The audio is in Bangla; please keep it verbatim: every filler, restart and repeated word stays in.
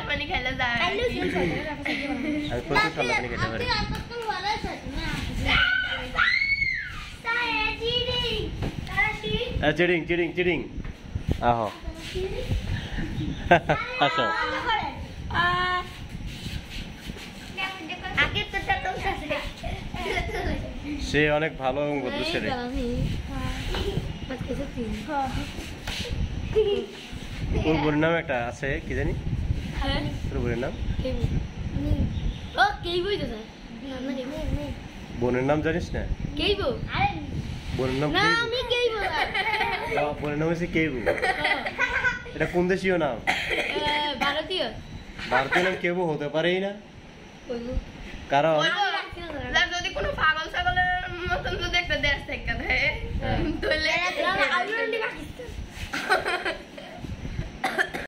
পানি খেলে যায় আমি প্রচুর ঠান্ডা পানি খেতে পারি চিডিং চিডিং চিডিং আহো আসো সে অনেক ভালো এবং ভদ্র ছেলে ওর বোনের নাম একটা আছে কি জানি তোর বোনের নাম বোনের নাম জানিস না বোনের নাম বোনের নাম হচ্ছে কেবু এটা কোন দেশীয় নাম ভারতীয় ভারতীয় নাম কেবু হতে পারেই না কারণ যদি কোনো পাগল ছাগলের মতন যদি একটা দেশ থেকে দেয় তাহলে